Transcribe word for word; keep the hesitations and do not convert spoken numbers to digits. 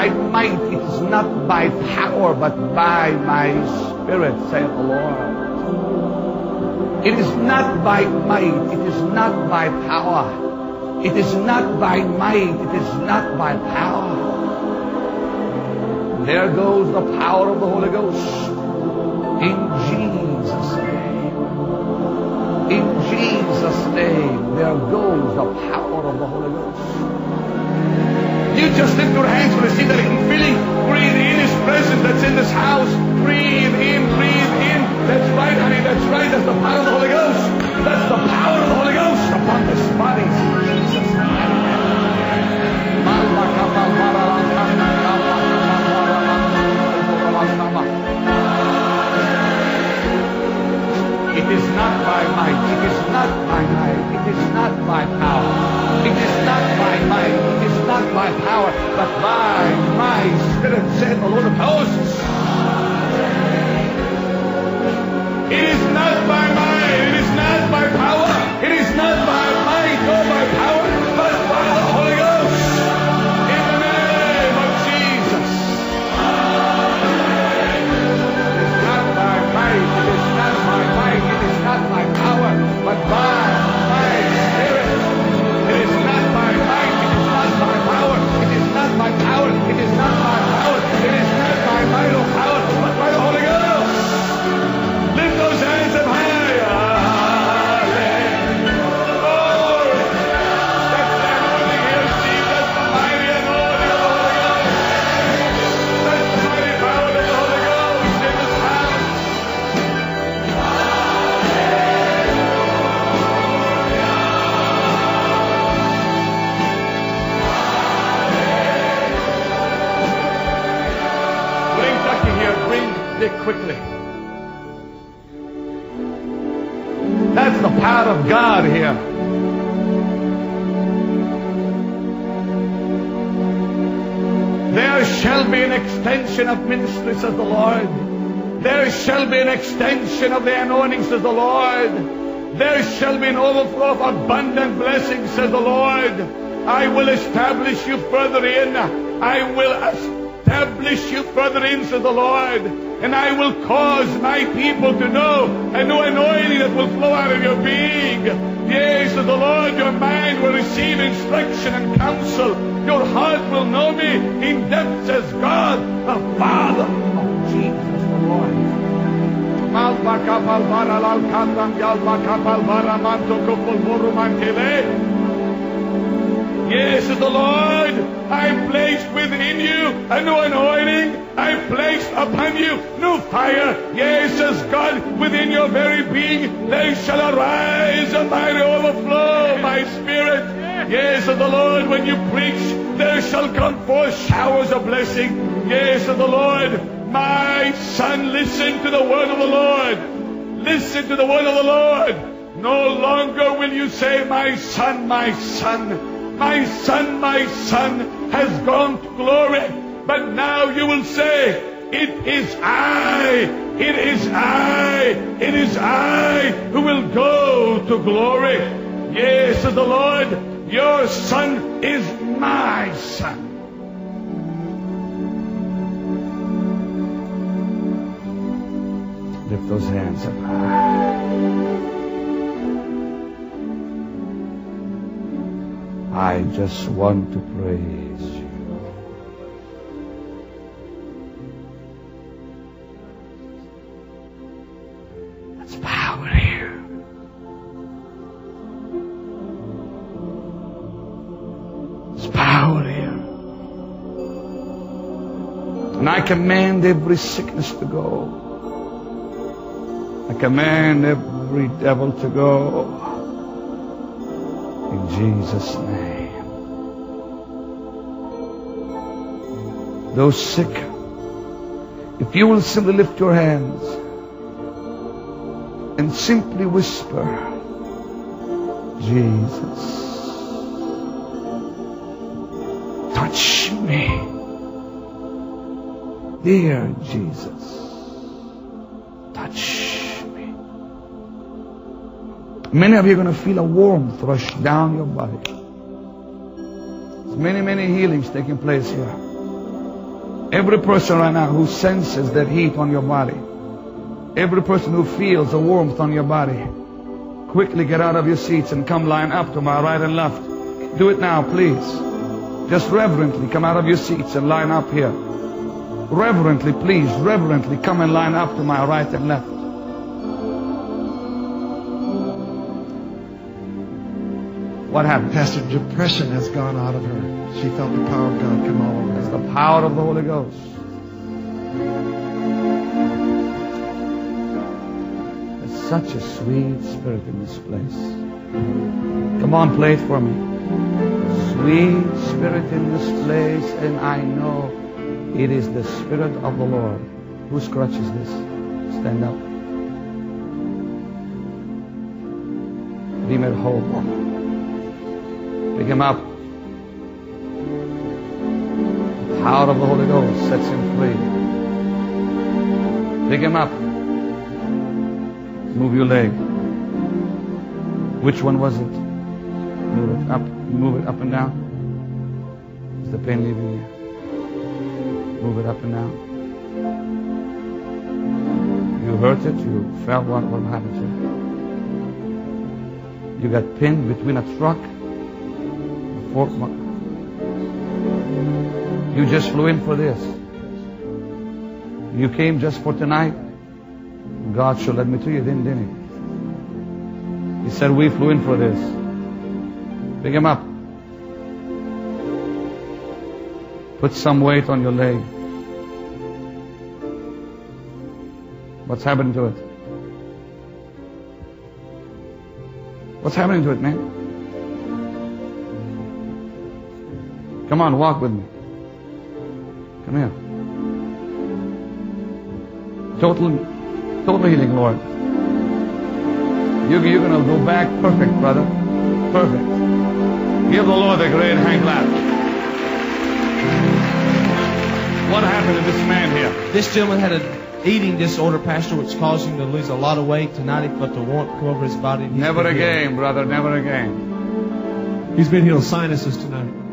by might, it is not by power, but by my Spirit, saith the Lord. It is not by might, it is not by power. It is not by might, it is not by power. There goes the power of the Holy Ghost. In Jesus' name. In Jesus' name, there goes the power of the Holy Ghost. You just lift your hands and receive that feeling. Breathe in His presence that's in this house. Breathe in, breathe in. That's right, honey, that's right. That's the power of the Holy Ghost. That's the power of the Holy Ghost upon this body. Jesus' name. It is not by might, it is not by might, it is not by power, it is not by might, it is not by power, but by my Spirit, said the Lord of hosts. It is not by might, it is not by power, it is not by might or by power, but by the Holy Ghost. In the name of Jesus. It is not by might, it is not by might, it is not by power, but by my Spirit. It is not by might, it is not by power, it is not by power, it is not by power, it is not by might or power, but by the Holy Ghost. Lift those hands up high. Quickly. That's the power of God here. There shall be an extension of ministry, says the Lord. There shall be an extension of the anointing, says the Lord. There shall be an overflow of abundant blessings, says the Lord. I will establish you further in. I will establish you further in, says the Lord. And I will cause my people to know a new anointing that will flow out of your being. Yes, says the Lord, your mind will receive instruction and counsel. Your heart will know me in depth, says God, the Father of Jesus the Lord. Yes, says the Lord, I placed within you a new anointing. I placed upon you new fire. Yes, says God, within your very being there shall arise a mighty overflow, my Spirit. Yes, says the Lord, when you preach, there shall come forth showers of blessing. Yes, says the Lord, my son, listen to the word of the Lord. Listen to the word of the Lord. No longer will you say, my son, my son. My son, my son has gone to glory. But now you will say, it is I, it is I, it is I who will go to glory. Yes, says the Lord, your son is my son. Lift those hands up high. I just want to praise you. That's power here. There's power here. And I command every sickness to go. I command every devil to go. In Jesus' name. Those sick, if you will simply lift your hands and simply whisper, Jesus, touch me. Dear Jesus, touch me. Many of you are going to feel a warmth rush down your body. There's many, many healings taking place here. Every person right now who senses that heat on your body, every person who feels the warmth on your body, quickly get out of your seats and come line up to my right and left. Do it now, please. Just reverently come out of your seats and line up here. Reverently, please, reverently come and line up to my right and left. What happened? Pastor, depression has gone out of her. She felt the power of God come all over her. It's the power of the Holy Ghost. There's such a sweet spirit in this place. Come on, play it for me. Sweet spirit in this place, and I know it is the Spirit of the Lord. Whose crutch is this? Stand up. Be made whole. Pick him up. The power of the Holy Ghost sets him free. Pick him up. Move your leg. Which one was it? Move it up. Move it up and down. Is the pain leaving you? Move it up and down. You hurt it. You felt what, what happened to you. You got pinned between a truck. A fork. You just flew in for this. You came just for tonight. God should let me to you, didn't, didn't he? He said we flew in for this. Pick him up. Put some weight on your leg. What's happening to it? What's happening to it, man? Come on, walk with me. Come here. Total, total healing, Lord. You, you're going to go back perfect, brother. Perfect. Give the Lord a great hand clap. What happened to this man here? This gentleman had an eating disorder, Pastor, which caused him to lose a lot of weight. Tonight he felt the warmth come over his body. Never again, brother, never again. He's been healed of sinuses tonight.